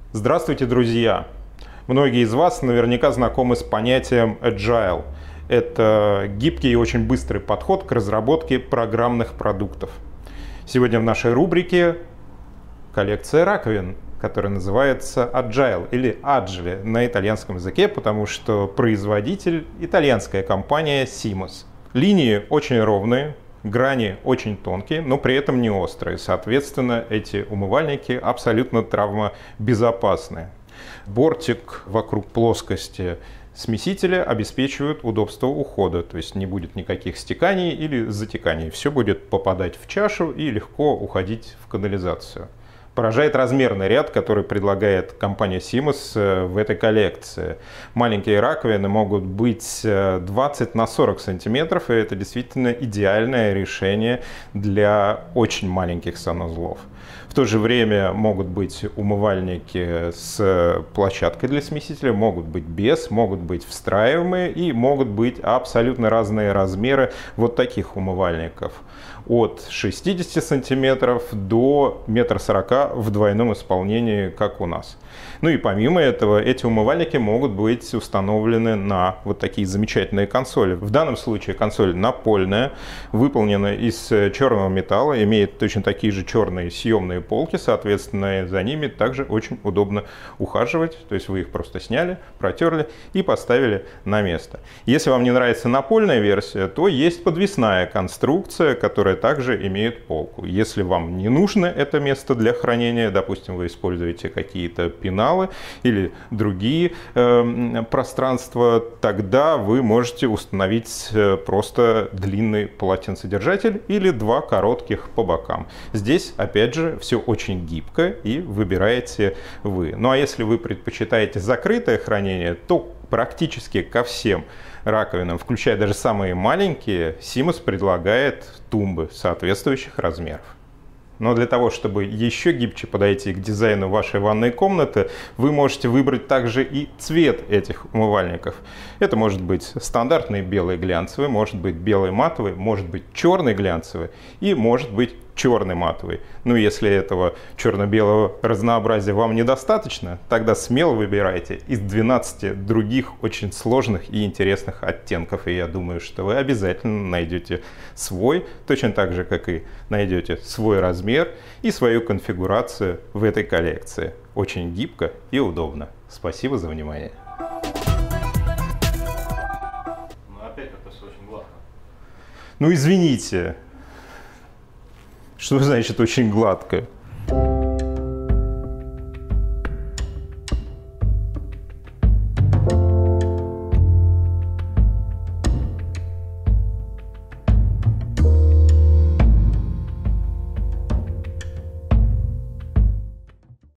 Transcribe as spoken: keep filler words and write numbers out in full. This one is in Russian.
Здравствуйте, друзья! Многие из вас наверняка знакомы с понятием Agile. Это гибкий и очень быстрый подход к разработке программных продуктов. Сегодня в нашей рубрике коллекция раковин, которая называется Agile или Agile на итальянском языке, потому что производитель — итальянская компания Siemens. Линии очень ровные, грани очень тонкие, но при этом не острые. Соответственно, эти умывальники абсолютно травмобезопасны. Бортик вокруг плоскости смесителя обеспечивает удобство ухода, то есть не будет никаких стеканий или затеканий. Все будет попадать в чашу и легко уходить в канализацию. Поражает размерный ряд, который предлагает компания Siemens в этой коллекции. Маленькие раковины могут быть двадцать на сорок сантиметров, и это действительно идеальное решение для очень маленьких санузлов. В то же время могут быть умывальники с площадкой для смесителя, могут быть без, могут быть встраиваемые и могут быть абсолютно разные размеры вот таких умывальников. От шестидесяти сантиметров до метра сорока в двойном исполнении, как у нас. Ну и помимо этого, эти умывальники могут быть установлены на вот такие замечательные консоли. В данном случае консоль напольная, выполнена из черного металла, имеет точно такие же черные съемные полки, соответственно, за ними также очень удобно ухаживать. То есть вы их просто сняли, протерли и поставили на место. Если вам не нравится напольная версия, то есть подвесная конструкция, которая также имеет полку. Если вам не нужно это место для хранения, допустим, вы используете какие-то пеналы или другие э, пространства, тогда вы можете установить просто длинный полотенцедержатель или два коротких по бокам. Здесь, опять же, все очень гибко и выбираете вы. Ну а если вы предпочитаете закрытое хранение, то практически ко всем раковинам, включая даже самые маленькие, Siemens предлагает тумбы соответствующих размеров. Но для того, чтобы еще гибче подойти к дизайну вашей ванной комнаты, вы можете выбрать также и цвет этих умывальников. Это может быть стандартный белый глянцевый, может быть белый матовый, может быть черный глянцевый и может быть черный матовый. Ну, если этого черно-белого разнообразия вам недостаточно, тогда смело выбирайте из двенадцати других очень сложных и интересных оттенков. И я думаю, что вы обязательно найдете свой, точно так же, как и найдете свой размер и свою конфигурацию в этой коллекции. Очень гибко и удобно. Спасибо за внимание. Ну, опять это все очень гладко. Ну, извините. Что значит очень гладко?